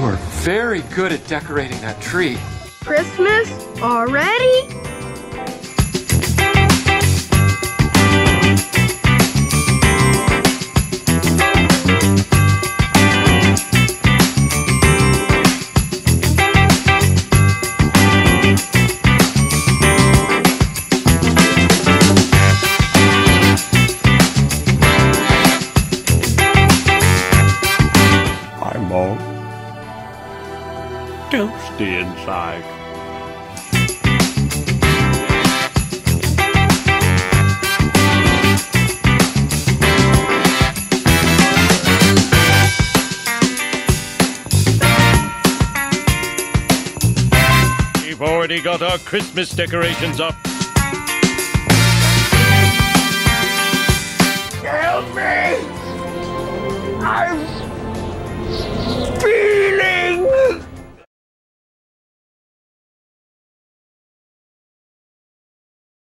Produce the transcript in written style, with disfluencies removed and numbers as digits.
are very good at decorating that tree. Christmas already? I'm all toasty inside. We've already got our Christmas decorations up. Help me! I'm